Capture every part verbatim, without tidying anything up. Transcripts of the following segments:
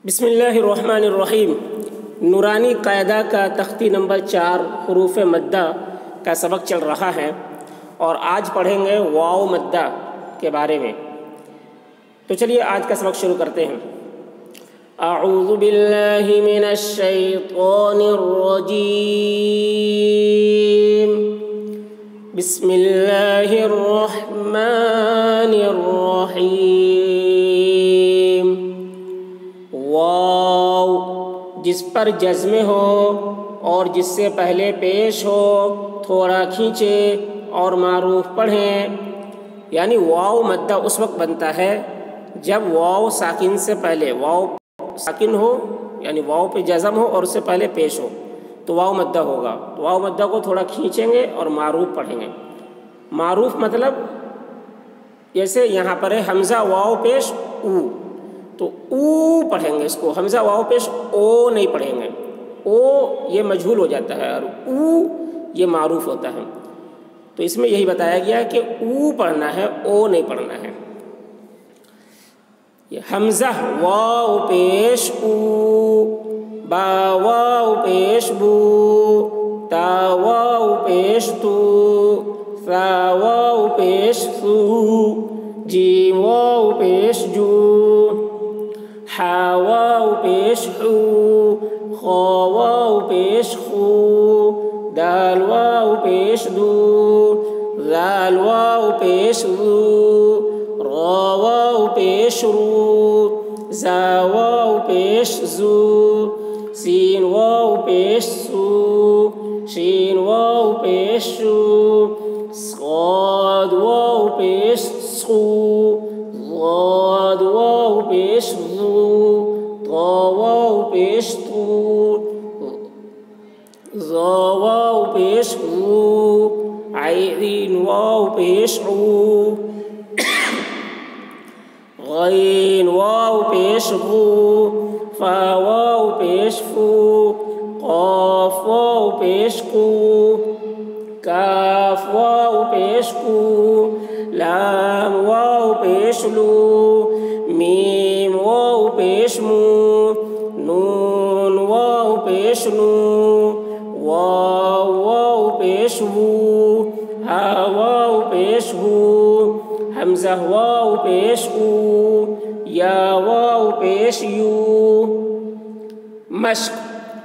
بسم اللہ الرحمن الرحیم۔ نورانی قاعدہ کا تختی نمبر چار حروف مدہ کا سبق چل رہا ہے اور آج پڑھیں گے واو مدہ کے بارے میں۔ تو چلیے آج کا سبق شروع کرتے ہیں۔ اعوذ باللہ من الشیطان الرجیم، بسم اللہ الرحمن الرحیم۔ واو جس پر جزم ہو اور جس سے پہلے پیش ہو تھوڑا کھینچے اور معروف پڑھیں، یعنی واو مدہ اس وقت بنتا ہے جب واو ساکن سے پہلے واو ساکن ہو، یعنی واو پہ جزم ہو اور اس سے پہلے پیش ہو تو واو مدہ ہوگا۔ تو واو مدہ کو تھوڑا کھینچیں گے اور معروف پڑھیں گے۔ معروف مطلب جیسے یہاں پر ہے حمزہ واو پیش او، تو او پڑھیں گے اس کو، حمزہ واو پیش او نہیں پڑھیں گے۔ او یہ مجہول ہو جاتا ہے اور او یہ معروف ہوتا ہے۔ تو اس میں یہی بتایا گیا کہ او پڑھنا ہے، او نہیں پڑھنا ہے۔ حمزہ واو پیش او، با واو پیش بو، تا واو پیش تو، ثا واو پیش ثو، جیم واو پیش جو، حا واو پیش حو، خا واو پیش خو، دال واو پیش دو، ذال واو پیش ذو، را واو پیش رو، زا واو پیش زو، سین واو پیش سو، شین واو پیش شو، صاد واو پیش سو، ضاد واو پیش ذو، طا واو پیش تو، ظا واو پیش ذو، عین واو پیش عو، غین واو پیش غو، فا واو پیش فو، قاف واو پیش قو، کاف واو پیش کو، لام واو پیش لو، میم واو پیش مو، نون واو پیش نو، واو واو پیش وو، ہا واو پیش ہو، حمزہ واو پیش او، یا واو پیش یو۔ مشق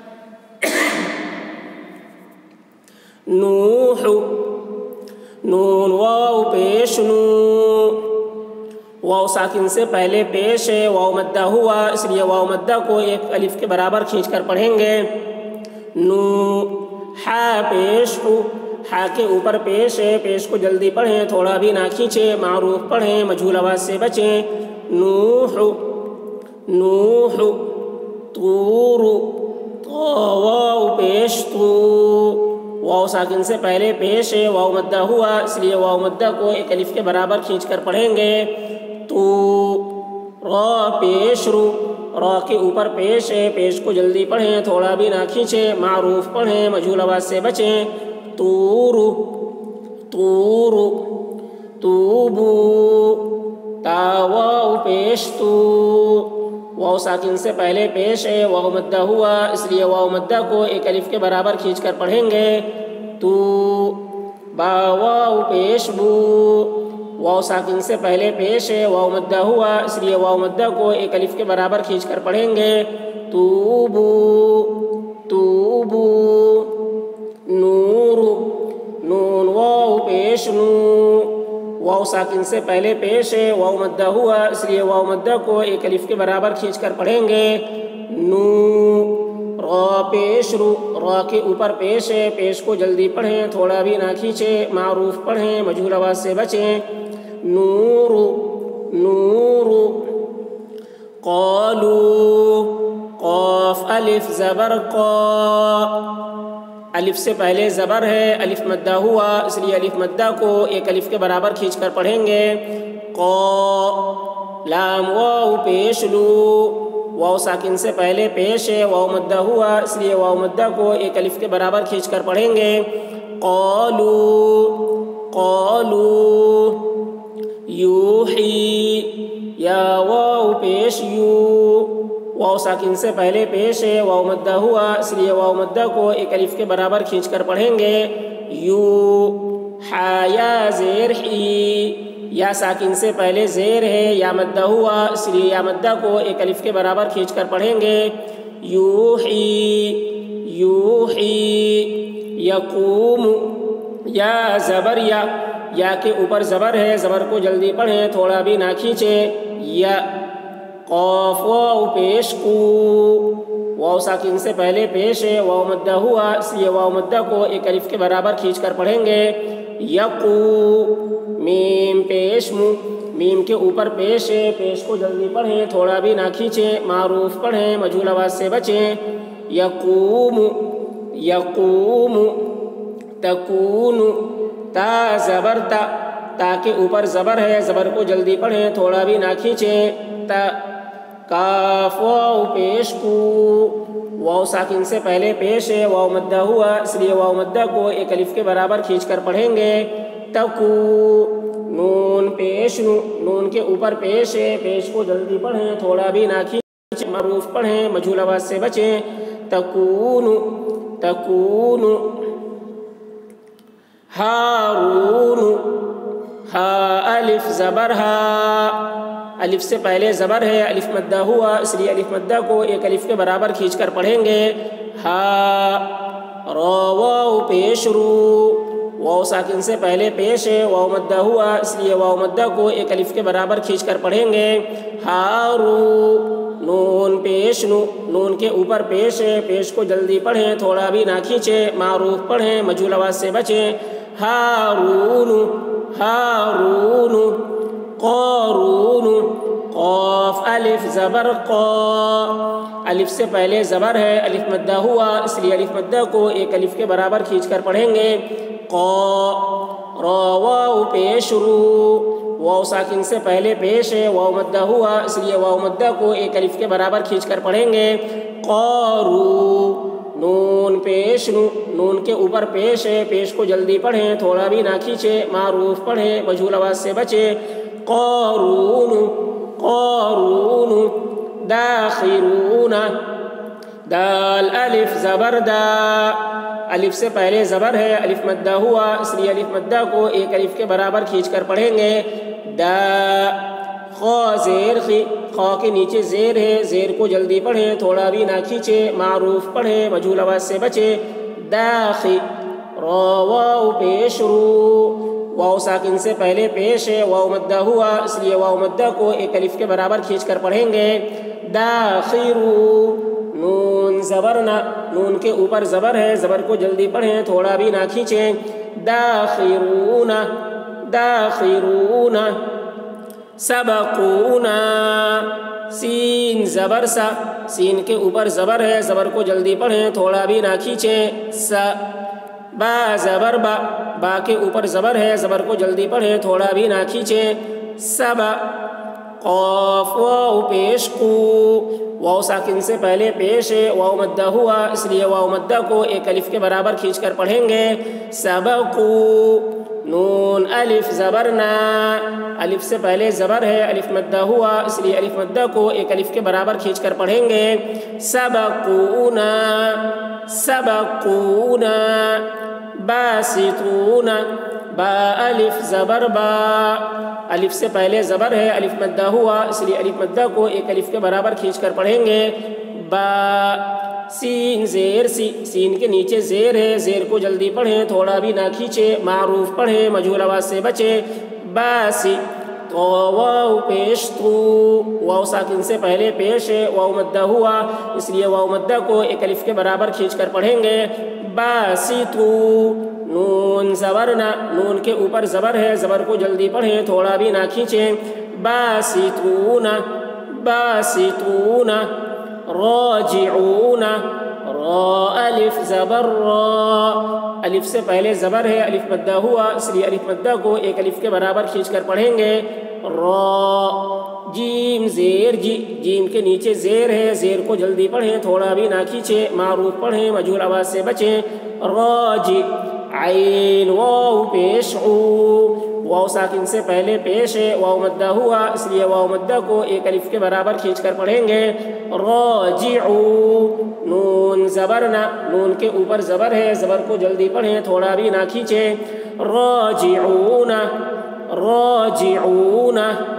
نوح، نون واو پیش نو، واو ساکن سے پہلے پیش ہے، واو مدہ ہوا اس لیے واو مدہ کو ایک الف کے برابر کھینچ کر پڑھیں گے۔ نو، ہا پیش ہو، ہا کے اوپر پیش ہے، پیش کو جلدی پڑھیں، تھوڑا بھی نہ کھینچیں، معروف پڑھیں، مجہول آواز سے بچیں۔ نوح، نوح، طور، طا واو پیش تو، واو ساکن سے پہلے پیش ہے، واو مدہ ہوا اس لیے واو مدہ کو ایک الف کے برابر کھینچ کر پڑھیں گے۔ تو، را پیش رو، را کے اوپر پیش ہے، پیش کو جلدی پڑھیں، تھوڑا بھی نہ کھینچیں، معروف پڑھیں، مجہول آواز سے بچیں۔ طور، طور، توبو، تا واو پیش تو، واو ساکن سے پہلے پیش ہے، واو مدہ ہوا اس لیے واو مدہ کو ایک الف کے برابر کھینچ کر پڑھیں گے۔ تو، با واو پیش بو، واو ساکن سے پہلے پیش ہے، واو مدہ ہوا اس لیے واو مدہ کو ایک الف کے برابر کھینچ کر پڑھیں گے۔ توبو، توبو، نور، نون واو پیش نو، واو ساکن سے پہلے پیش ہے، واو مدہ ہوا اس لیے واو مدہ کو ایک الف کے برابر کھینچ کر پڑھیں گے۔ نو، را پیش رو، را کے اوپر پیش ہے، پیش کو جلدی پڑھیں، تھوڑا بھی نہ کھینچیں، معروف پڑھیں، مجہول آواز سے بچیں۔ نور، نور، قالو، قاف الف زبر قا، الف سے پہلے زبر ہے، الف مدہ ہوا اس لیے الف مدہ کو ایک الف کے برابر کھینچ کر پڑھیں گے۔ قا، لام واو پیش لو، واو ساکن سے پہلے پیش ہے، واو مدہ ہوا اس لیے واو مدہ کو ایک الف کے برابر کھینچ کر پڑھیں گے۔ قالو، قالو، یوحی، یا واو پیش یو، واو ساکن سے پہلے پیش ہے، واو مدہ ہوا، اس لیے واو مدہ کو ایک الف کے برابر کھینچ کر پڑھیں گے. یو ہا یا زیر ہی، یا ساکن سے پہلے زیر ہے، یا مدہ ہوا، اس لیے یا مدہ کو ایک الف کے برابر کھینچ کر پڑھیں گے. یوحی یوحی. یقوم، یا زبر یا، یا کے اوپر زبر ہے، زبر کو جلدی پڑھیں، تھوڑا بھی نہ کھینچیں. یا قاف واو پیش کو، واو ساکن سے پہلے پیش ہے، واو مدہ ہوا، اس لیے واو مدہ کو ایک الف کے برابر کھینچ کر پڑھیں گے. یقو، میم پیش مو، میم کے اوپر پیش ہے، پیش کو جلدی پڑھیں، تھوڑا بھی نہ کھینچیں، معروف پڑھیں، مجہول آواز سے بچیں. یقوم یقوم. تکون، تا زبر تا، تا کے اوپر زبر ہے، زبر کو جلدی پڑھیں، تھوڑا بھی نہ کھینچیں. تا. کاف واو پیش کو، واو ساکن سے پہلے پیش ہے، واو مدہ ہوا، اس لیے واو مدہ کو ایک الف کے برابر کھینچ کر پڑھیں گے. تکو، نون پیش نو، نون کے اوپر پیش ہے، پیش کو جلدی پڑھیں، تھوڑا بھی نہ کھینچیں، معروف پڑھیں، مجہول آواز سے بچیں. تکون تکون. ہارون، ہا الف زبر ہا، الف سے پہلے زبر ہے، الف مدہ ہوا، اس لیے الف مدہ کو ایک الف کے برابر کھینچ کر پڑھیں گے. ہا. را واو پیش رو، واو ساکن سے پہلے پیش ہے، واو مدہ ہوا، اس لیے واو مدہ کو ایک الف کے برابر کھینچ کر پڑھیں گے. ہارو. نون پیش نو، نون کے اوپر پیش ہے، پیش کو جلدی پڑھیں، تھوڑا بھی نہ کھینچیں، معروف پڑھیں، مجہول آواز سے بچیں. ہارون ہارون. قارون، قاف الف زبر قا، الف سے پہلے زبر ہے، الف مدہ ہوا، اس لیے الف مدہ کو ایک الف کے برابر کھینچ کر پڑھیں گے. قا. را واو پیش رو، واو ساکن سے پہلے پیش ہے، واو مدہ ہوا، اس لیے واو مدہ کو ایک الف کے برابر کھینچ کر پڑھیں گے. قارو. نون پیش نو، نون کے اوپر پیش ہے، پیش کو جلدی پڑھیں، تھوڑا بھی نہ کھینچیں، معروف پڑھیں، مجہول آواز سے بچیں. قارون قارون. داخرون، دال الف زبر دا، الف سے پہلے زبر ہے، الف مدہ ہوا، اس لیے الف مدہ کو ایک الف کے برابر کھینچ کر پڑھیں گے. دا. خا زیر خی، خا کے نیچے زیر ہے، زیر کو جلدی پڑھیں، تھوڑا بھی نہ کھینچیں، معروف پڑھیں، مجہول آواز سے بچیں. داخی. را واو پیش رو، واو ساکن سے پہلے پیش ہے، واو مدہ ہوا، اس لیے واو مدہ کو ایک الف کے برابر کھینچ کر پڑھیں گے. داخرو. نون زبر نہ، نون کے اوپر زبر ہے، زبر کو جلدی پڑھیں، تھوڑا بھی نہ کھینچیں. داخرون داخرون. سبقونا، سین زبر سا، سین کے اوپر زبر ہے، زبر کو جلدی پڑھیں، تھوڑا بھی نہ کھینچیں. سا. با زبر با، با کے اوپر زبر ہے، زبر کو جلدی پڑھیں، تھوڑا بھی نہ کھینچیں. سبا. قاف واو پیش کو، واو ساکن سے پہلے پیش ہے، واو مدہ ہوا، اس لیے واو مدہ کو ایک الف کے برابر کھینچ کر پڑھیں گے. سبقو. نون الف زبر نا، الف سے پہلے زبر ہے، الف مدہ ہوا، اس لیے الف مدہ کو ایک الف کے برابر کھینچ کر پڑھیں گے. سبقونا سبقونا. باسطون، با الف زبر با، الف سے پہلے زبر ہے، الف مدہ ہوا، اس لیے الف مدہ کو ایک الف کے برابر کھینچ کر پڑھیں گے. با. سین زیر سی، سین کے نیچے زیر ہے، زیر کو جلدی پڑھیں، تھوڑا بھی نہ کھینچیں، معروف پڑھیں، مجہول آواز سے بچیں. باسی. تو واو پیش تو، واو ساکن سے پہلے پیش ہے، واو مدہ ہوا، اس لیے واو مدہ کو ایک الف کے برابر کھینچ کر پڑھیں گے. باسی تو. نون زبر نہ، نون کے اوپر زبر ہے، زبر کو جلدی پڑھیں، تھوڑا بھی نہ کھینچیں. باسطون باسطون. راجعون، را الف زبر را، الف سے پہلے زبر ہے، الف مدہ ہوا، اس لیے الف مدہ کو ایک الف کے برابر کھینچ کر پڑھیں گے. را. جیم زیر جی، جیم کے نیچے زیر ہے، زیر کو جلدی پڑھیں، تھوڑا بھی نہ کھینچیں، معروف پڑھیں، مجہول آواز سے بچیں. راجی. عین واو پیش عو، واو ساکن سے پہلے پیش ہے، واو مدہ ہوا اس لیے واو مدہ کو ایک الف کے برابر کھینچ کر پڑھیں گے۔ راجعو، نون زبر نہ، نون کے اوپر زبر ہے، زبر کو جلدی پڑھیں، تھوڑا بھی نہ کھینچیں۔ راجعون، راجعون